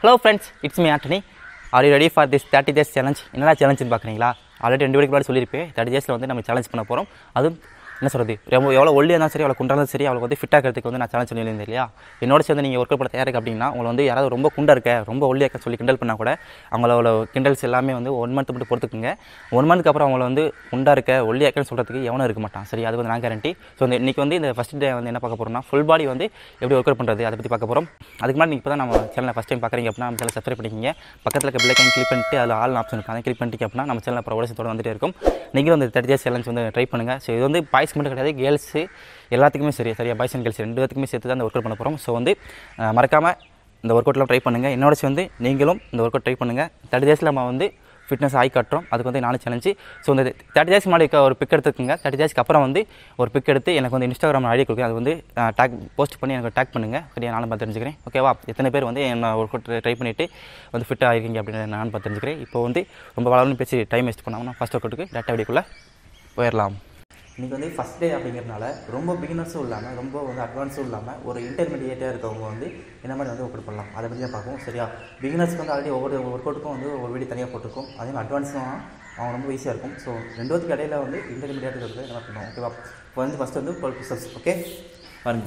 Hello friends, it's me Anthony. Are you ready for this 30 days challenge? என்னடா சேலஞ்சுன்னு பார்க்குறீங்களா? Already 2 week முன்னாடி சொல்லியிருப்பேன். 30 டேஸில் வந்து நம்ம சேலஞ்ச் பண்ண போகிறோம். அதுவும் என்ன சொல்கிறது, எவ்வளோ ஒல்லியாக இருந்தாலும் சரி, எவ்வளோ குண்டாலும் சரி, அவளுக்கு வந்து ஃபிட்டாக இருக்கிறதுக்கு வந்து நான் சேலஞ்ச் சொல்லியிருந்தேன் இல்லையா? என்னோட சேர்ந்து நீங்கள் ஒர்க் அவுட் பண்ண தயாரிக்கு அப்படின்னா உங்களை வந்து யாராவது ரொம்ப குண்டாக இருக்க, ரொம்ப ஒல்லியாக இருக்க சொல்லி கிண்டல் பண்ணால் கூட அவங்களோட கிண்டல்ஸ் எல்லாமே வந்து 1 மந்த் மட்டும் பொறுத்துக்குங்க. 1 மந்த்துக்கு அப்புறம் அவங்கள வந்து குண்டாக இருக்க, ஒல்லியாக இருக்கன்னு சொல்கிறதுக்கு எவனும் இருக்க மாட்டான். சரி, அது வந்து நான் கேரண்டி. ஸோ இன்றைக்கி வந்து இந்த ஃபஸ்ட் டே வந்து என்ன பார்க்க போகிறோம்னா, ஃபுல் பாடி வந்து எப்படி ஒர்க் அவுட் பண்ணுறது அதை பற்றி பார்க்க போகிறோம். அதுக்கு முன்னாடி நீங்கள் இப்போ தான் நம்ம சேனலை ஃபஸ்ட் டைம் பார்க்குறீங்க அப்படின்னா நம்ம சேனல் சப்ஸ்கிரைப் பண்ணிக்கிங்க. பக்கத்தில் இருக்க பெல் ஐக்கான் கிளிக் பண்ணிட்டு அதில் ஆல் ஆப்ஷன் இருக்குது, அதை கிளிக் பண்ணிட்டீங்க அப்படின்னா நம்ம சேனல் அப்புறம் உடனே வந்துட்டே இருக்கும். நீங்களும் அந்த 30 டேஸ் சேலஞ்ச் வந்து ட்ரை பண்ணுங்கள். ஸோ இது வந்து பாய்ஸ்க்கு மட்டும் கிடையாது, கேர்ள்ஸு எல்லாத்துக்குமே சரியா பாய்ஸ் அண்ட் கேர்ள்ஸ் 2 பேத்துக்குமே சேர்த்து தான் இந்த ஒர்க் அவுட் பண்ண போகிறோம். ஸோ வந்து மறக்காமல் இந்த ஒர்க் அவுட்லாம் ட்ரை பண்ணுங்கள். என்னோட சேர்ந்து நீங்களும் இந்த ஒர்க் அவுட் ட்ரை பண்ணுங்கள். 30 டேஸில் நம்ம வந்து ஃபிட்னஸ் ஆகி காட்டுறோம். அதுக்கு வந்து 4 சேலஞ்சு. ஸோ இந்த 30 டேஸ் முன்னாடி ஒரு பிக் எடுத்துக்கோங்க. 30 டேஸ்க்கு அப்புறம் வந்து ஒரு பிக் எடுத்து எனக்கு வந்து இன்ஸ்டாகிராம் ஐடி கொடுக்குறேன். அது வந்து போஸ்ட் பண்ணி எனக்கு டேக் பண்ணுங்கள். சரியா, நானும் பார்த்து தெரிஞ்சுக்கிறேன். ஓகேவா? எத்தனை பேர் வந்து என்ன ஒர்க் அவுட் ட்ரை பண்ணிவிட்டு வந்து ஃபிட் ஆகிருக்கீங்க அப்படின்னு நான் பார்த்து தெரிஞ்சுக்கிறேன். இப்போ வந்து ரொம்ப வளர்ந்து பேசி டைம் வேஸ்ட் பண்ணாமல் ஃபஸ்ட் ஒர்க் அவுட்டுக்கு டேட்டா வீடியோக்குள்ளே போயிடலாம். இன்றைக்கி வந்து ஃபஸ்ட் டே அப்படிங்கிறதுனால ரொம்ப பிகினர்ஸும் இல்லாமல் ரொம்ப வந்து அட்வான்ஸும் இல்லாமல் ஒரு இன்டர்மீடியேட்டாக இருக்கவங்க வந்து என்ன மாதிரி வந்து ஒர்க் அவுட் பண்ணலாம் அதை பற்றி தான் பார்ப்போம். சரியா? பிகினர்ஸ்க்கு வந்து ஆல்ரெடி ஒவ்வொரு ஒர்க் அவுட்டுக்கும் வந்து ஒரு வீடியோ தனியாக போட்டிருக்கும். அதே மாதிரி அட்வான்ஸும் அவங்க ரொம்ப ஈஸியாக இருக்கும். ஸோ 2 இடையில வந்து இன்டர்மீடியேட் இருக்கிறது என்ன பண்ணுவோம். ஓகேவா? இப்போ வந்து ஃபஸ்ட்டு வந்து 12 புஷ்அப்ஸ். ஓகே, பாருங்க.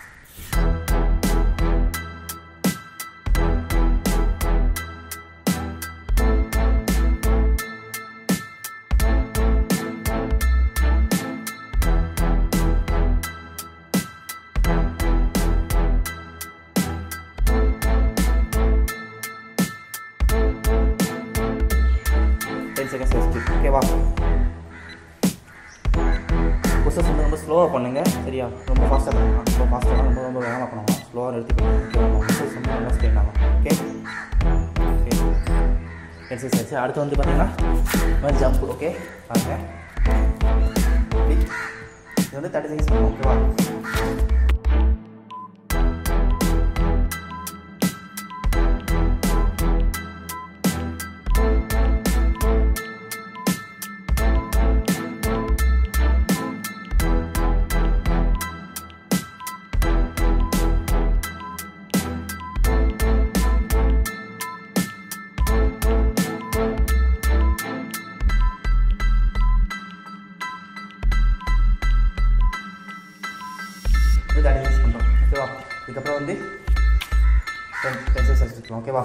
ஓகேவா? புஷ்அப்ஸ் வந்து ரொம்ப ஸ்லோவாக பண்ணுங்கள். சரியா? ரொம்ப ஃபாஸ்ட்டாக பண்ணலாம், ரொம்ப ஃபாஸ்ட்டாக ரொம்ப வேகமாக பண்ணுவாங்க. ஸ்லோவாக நிறுத்திக்கணும். ஓகேவா? புஷ்அப்ஸ் வந்து நல்லா ஸ்ட்ரெயின் ஆகும். Okay, exercise. அடுத்து வந்து பார்த்தீங்கன்னா ஜம்ப். ஓகே, பாருங்க. இது வந்து 30 செகண்ட்ஸ் பண்ணுவோம். ஓகேவா? பண்ணுறோம். ஓகேவா? இதுக்கப்புறம் வந்து 10 செகண்ட்ஸ் எடுத்துக்கலாம். ஓகேவா?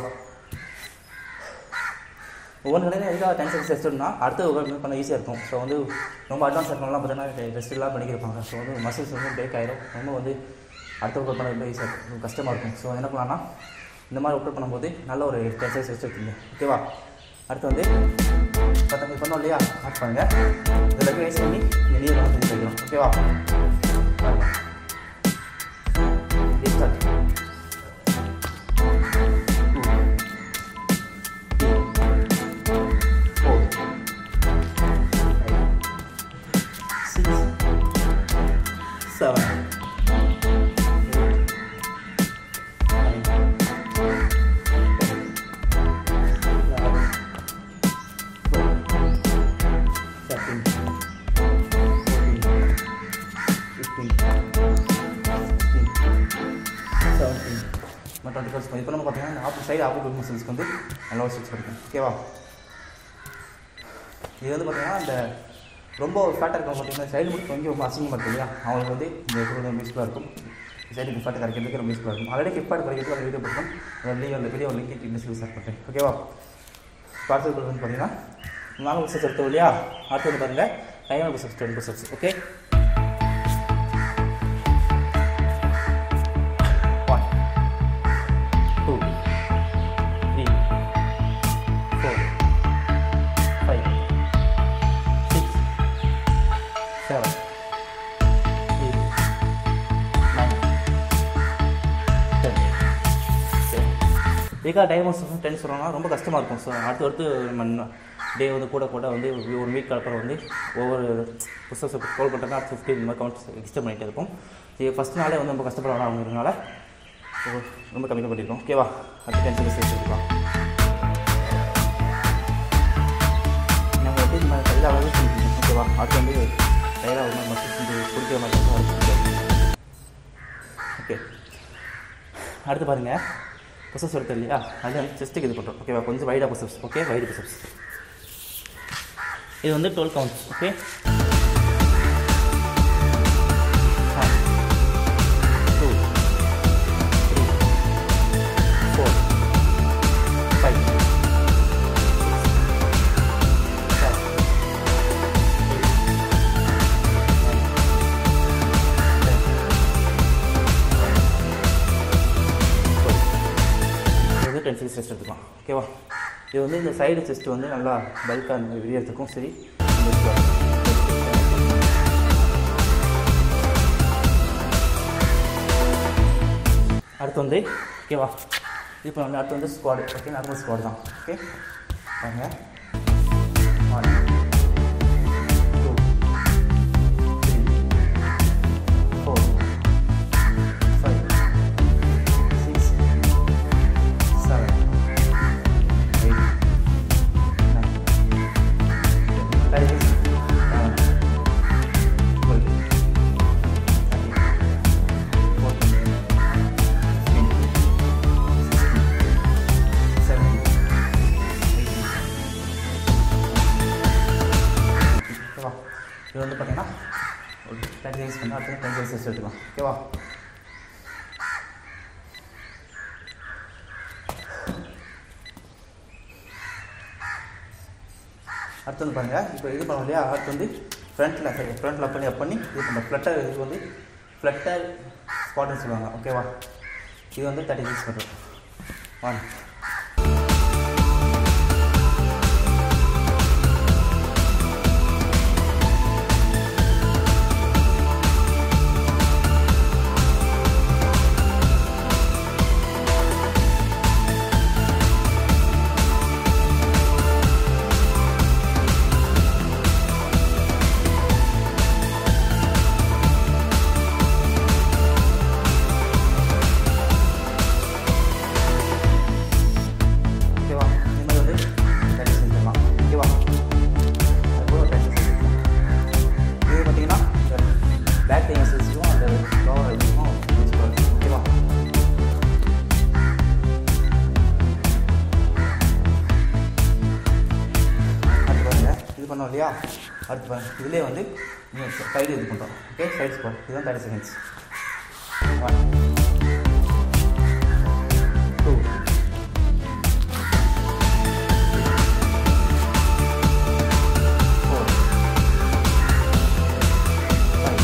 ஒவ்வொரு கடையில் எதுக்காக 10 செகண்ட்ஸ் எடுத்துட்டோம்னா அடுத்த ஒர்க் பண்ண ஈஸியாக இருக்கும். ஸோ வந்து ரொம்ப அட்வான்ஸ் இருக்கவங்களாம் பார்த்தீங்கன்னா ரெஸ்ட் எல்லாம் பண்ணிக்கிருப்பாங்க. ஸோ வந்து மசில்ஸ் வந்து பிரேக் ஆகிடும். ரொம்ப வந்து அடுத்த ஒர்க் பண்ண ரொம்ப ஈஸியாக இருக்கும், கஷ்டமாக இருக்கும். ஸோ என்ன பண்ணலாம்னா இந்த மாதிரி ஒர்க் பண்ணும்போது நல்ல ஒரு 10 செகண்ட்ஸ் எடுத்துருக்கீங்க. ஓகேவா? அடுத்து வந்து 10 பண்ணோம் இல்லையா, ஆட் பண்ணுங்கள். இதில் ரைஸ் பண்ணி இந்த நீர் வந்து வைக்கணும். ஓகேவா? இப்போ நம்ம பார்த்தீங்கன்னா சைடு ஆப்போசிட் மசில்ஸ்க்கு வந்து நல்லா ஸ்ட்ரெச் பண்ணிக்கணும். ஓகேவா? இது வந்து பார்த்தீங்கன்னா இந்த ரொம்ப ஃபேட்டாக இருக்கவங்க பார்த்தீங்கன்னா சைடு மட்டும் கொஞ்சம் ரொம்ப அசிங்கமாக இருக்கும் இல்லையா, அவங்களுக்கு வந்து இந்த கொஞ்சம் யூஸ்ஃபுல்லாக இருக்கும். சைடு ஃபேட்டை கரைக்கிறதுக்கு ரொம்ப யூஸ்ஃபுல்லாக இருக்கும். ஆல்ரெடி ஃபிட் கரைக்கிறதுக்கு அந்த வீடியோ போட்டோம். அந்த வீடியோ லிங்க் டிஸ்கிரிப்ஷனில் ஷேர் பண்ணுறேன். ஓகேவா? பார்த்து வந்து பார்த்தீங்கன்னா 4 புஷ்அப்ஸ் எடுத்தோம் இல்லையா, அடுத்து வந்து பாருங்கள் டைமர் புஷ்அப்ஸ் 10 புஷ்அப்ஸ். ஓகே, 1 2 3 4 5 6 7 8 9 10. இதுக்காக டைமர்ஸ் 10 சொல்கிறோம்னா ரொம்ப கஷ்டமாக இருக்கும். ஸோ அடுத்து நம்ம டே வந்து கூட வந்து ஒரு வீக் அப்புறம் வந்து ஒவ்வொரு புஷ்அப்ஸ் கோல் பண்ணுறதுனா 50 இந்த மாதிரி கவுண்ட்ஸ் எக்ஸ்டெண்ட் பண்ணிகிட்டே இருக்கும். இது ஃபஸ்ட் நாளே வந்து ரொம்ப கஷ்டப்படலாம் அவங்கிறதுனால ரொம்ப கம்மி பண்ணியிருக்கோம். ஓகேவா? அடுத்து 10 செகண்ட்ஸ் எடுத்துக்கலாம். நம்ம வந்து இந்த மாதிரி கையில் அளவு செஞ்சுக்கணும். ஓகேவா? அடுத்து வந்து கையில் ஒரு மாதிரி மசில்ஸ் வந்து குடிக்கிற மாதிரி. ஓகே, அடுத்து பாருங்கள் புஷப்ஸ் எடுத்து இல்லையா, அது வந்து செஸ்ட்டுக்கு இது பண்ணுறோம். ஓகேவா, கொஞ்சம் வைடாக புஷப்ஸ். Okay, wide pushups. இது வந்து 12 கவுண்ட்ஸ். ஓகே, 2 3 4 5 10 seconds ரெஸ்ட் எடுத்துக்கலாம். ஓகேவா, இது வந்து இந்த சைடு செஸ்ட் வந்து நல்லா பல்காக இந்த விரியறதுக்கும் சரி. அடுத்து வந்து ஓகேவா, இப்போ வந்து அடுத்து வந்து ஸ்குவாட். ஓகே, நார்மல் ஸ்குவாட் தான். ஓகே, வாங்க. 1 2 3 4 5 6 7 8 9 10 11 12 இது வந்து பார்த்தீங்கன்னா ஒரு 30 seconds பண்ணால் அடுத்து 10 seconds எடுத்துக்கலாம். ஓகேவா, அடுத்து வந்து பாருங்கள். இப்போ இது பண்ணோம் இல்லையா, அடுத்து வந்து ஃப்ரண்ட்டில் அப் பண்ணி இது பண்ண ஃப்ளட்டர். இது வந்து ஃப்ளட்டர் ஸ்குவாட்னு சொல்லுவாங்க. ஓகேவா, இது வந்து 30 seconds பண்ணுறோம். 1 பண்ணோம் இல்லையா, அடுத்து பாருங்க. இதிலே வந்து சைடு இது பண்ணுறோம். Okay, side squat. இதுதான் 30 seconds. 1 2 4 5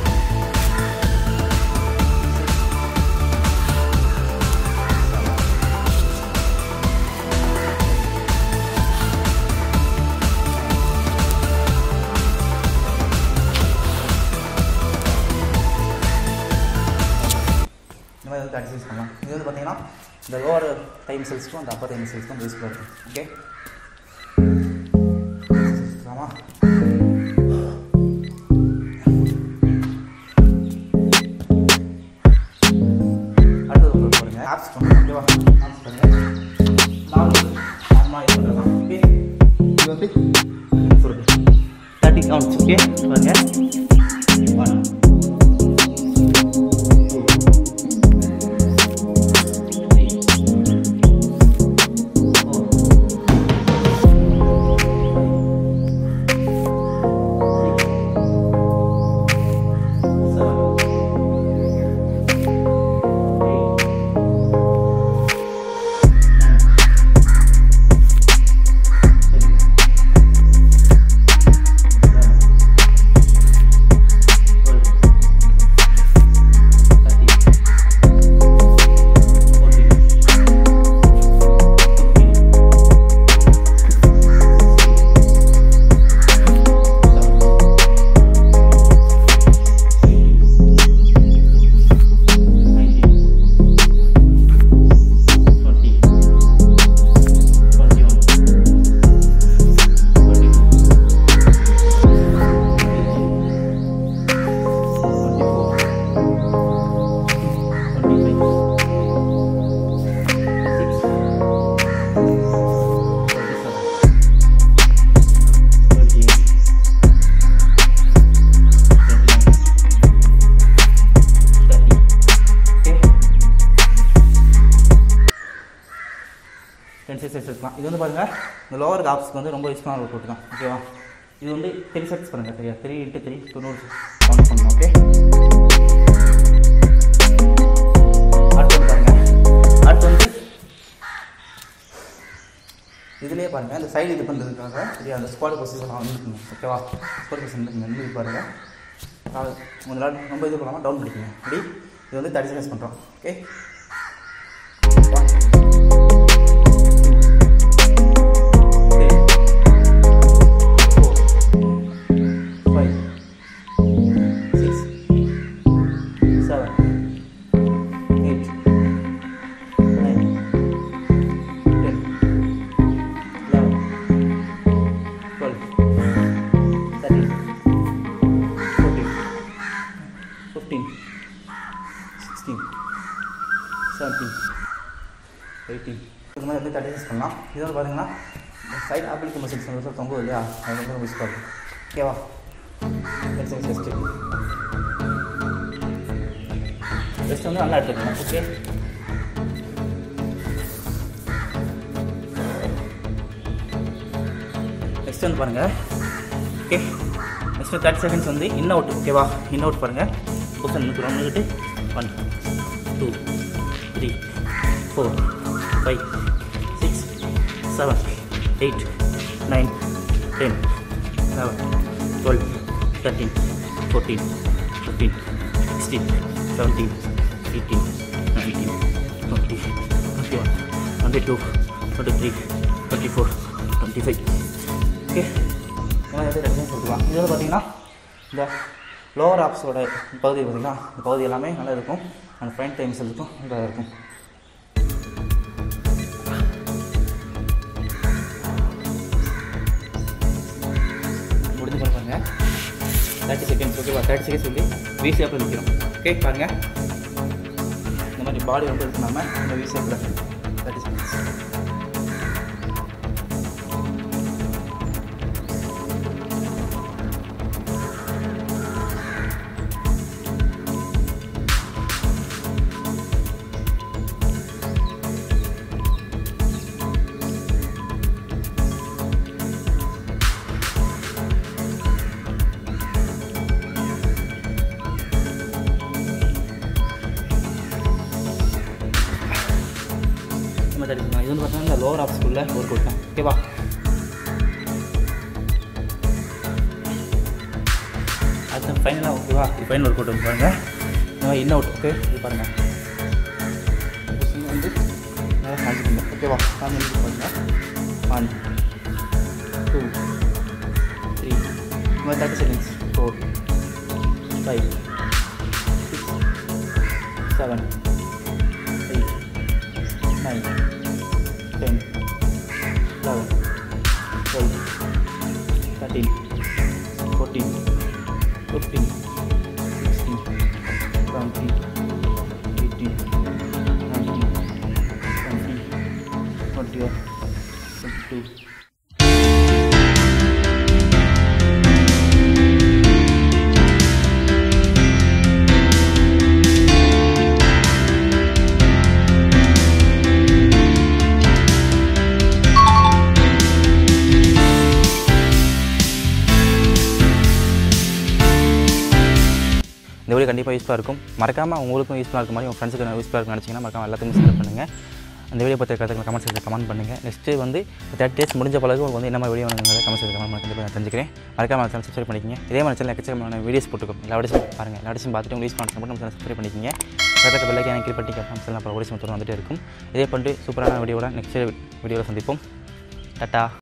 இந்த மாதிரி வந்து 30 seconds பண்ணலாம். இது வந்து பார்த்தீங்கன்னா இந்த லோவர் டைம் செல்ஸ்க்கும் அந்த அப்பர் டைம் செல்ஸ்க்கும் பேஸ்ஃபுல்லாக இருக்கும். ஓகே, ஆமாம். அடுத்தது பாருங்க, ஆப்ஸ் பண்ணுறோம். ஓகேவா, ஆப்ஸ் பண்ணுங்கள். நார்மல் இது பண்ணுறோம். ஓகே, இது வந்து 30 counts. ஓகே, பாருங்க. 1 10 10 செட்ஸ் எடுத்துக்கலாம். இது வந்து பாருங்கள் இந்த லோவர் ஆப்ஸ்க்கு வந்து ரொம்ப யூஸ்ஃபுல்லான ஒர்க் அவுட் தான். ஓகேவா? இது வந்து 3 செட்ஸ் பண்ணுங்கள். சரியா? 3 × 3 90 கவுண்ட் பண்ணணும். ஓகே, அடுத்து வந்து பாருங்கள். அடுத்து வந்து இதுலேயே பாருங்கள் இந்த சைடு இது பண்ணுறதுக்காக சரியா அந்த ஸ்குவாட் பொசிஷன் வந்துருக்குங்க. ஓகேவா? ஸ்குவாட் பொசிஷன் வந்து பாருங்கள் கொஞ்சம் ரொம்ப இது பண்ணாமல் டவுன் பண்ணிக்கோங்க. அப்படி இது வந்து 30 செகண்ட்ஸ் பண்ணுறோம். ஓகே, 18 இது மாதிரி வந்து 30 செகண்ட்ஸ் பண்ணலாம். இது வந்து பார்த்தீங்கன்னா சைட் ஆப்பிளிக்கு மசில்ஸ் வந்து தொங்கும் இல்லையா, அது வந்து மிஸ் பண்ணும். ஓகேவா? ரெஸ்ட் வந்து நல்லா எடுத்துக்கணும். ஓகே, நெக்ஸ்ட் வந்து பாருங்கள். ஓகே, நெக்ஸ்ட் 30 செகண்ட்ஸ் வந்து இன் அவுட். ஓகேவா? இன் அவுட் பாருங்கள். பொசிஷன் நின்றுட்டு 1 2 3 4 5 6 7 8 9 10 11 12 13 14 15 16 17 18 19 20 21 22 23 24 25. ஓகே, சொல்லுவாங்க. இதோட பார்த்தீங்கன்னா இந்த லோவர் ஆப்ஸோட பகுதி பார்த்திங்கன்னா இந்த பகுதி எல்லாமே நல்லா இருக்கும். அந்த ஃப்ரண்ட் டைம்ஸ் இருக்கும் நல்லா இருக்கும். முடிஞ்சு பாருங்க 30 செகண்ட்ஸ். ஓகேவா? 30 செகண்ட்ஸ் வந்து வி ஷேப்பில் நிற்கிறோம். ஓகே, பாருங்கள் இந்த மாதிரி பாடி ரொம்ப இருக்கணும். இந்த வி ஷேப்பில் 30 செகண்ட்ஸ். இது வந்து பார்த்தீங்கன்னா இந்த லோவர் ஆப்ஸ்குள்ளே ஒர்க் அவுட் தான். ஓகேவா? அதுதான் ஃபைனலாக. ஓகேவா? இது ஃபைனல் ஒர்க் அவுட் வந்து பாருங்கள். In out. ஓகே, இது பாருங்கள் வந்து நல்லா காமிச்சிருங்க. ஓகேவா? காமிச்சு பாருங்கள். 1 2 3 30 செகண்ட்ஸ். 4 5 6 7 8 9 10 11 12 13 14 15 16 17 18 19 20 21 22. இந்த வீடியோ கண்டிப்பாக யூஸ்ஃபுல்லாக இருக்கும். மறக்காமல் உங்களுக்கும் யூஸ்ஃபுல்லாக இருக்க மாதிரி உங்கள் ஃப்ரெண்ட்ஸுக்கு யூஸ்ஃபுல்லாக இருக்குன்னு நினச்சிங்கன்னா மறக்காமல் எல்லாத்துக்கும் ஷேர் பண்ணுங்கள். அந்த வீடியோ பற்றி கருத்துக்களை கமெண்ட் செக்ஷனில் கமெண்ட் பண்ணுங்கள். நெக்ஸ்ட்டு வந்து 30 டேஸ் முடிஞ்ச பிறகு உங்களுக்கு வந்து என்ன மாதிரி வீடியோ வேணுங்கிறத கமெண்ட் செக்ஷனில் கமெண்ட் பண்ணி கண்டிப்பாக நான் தெரிஞ்சுக்கிறேன். மறக்காமல் சேனல் சப்ஸ்கிரைப் பண்ணிக்கங்க. இதே மாதிரி சேனல் எக்கச்சக்கமான வீடியோஸ் போட்டுருக்கோம். எல்லா வீடியோஸும் பாருங்கள். எல்லா வீடியோஸும் பார்த்துட்டு உங்களுக்கு யூஸ் பண்ண மட்டும் சேனல் சப்ஸ்கிரைப் பண்ணிக்கங்க. பக்கத்தில் பெல் ஐகானை கிளிக் பண்ணிட்டு நம்ம சேனல் அப்புறம் வீடியோஸ் வந்துட்டே இருக்கும். இதே பண்ணிட்டு சூப்பரான வீடியோட நெக்ஸ்ட் வீடியோவில் சந்திப்போம். டாட்டா.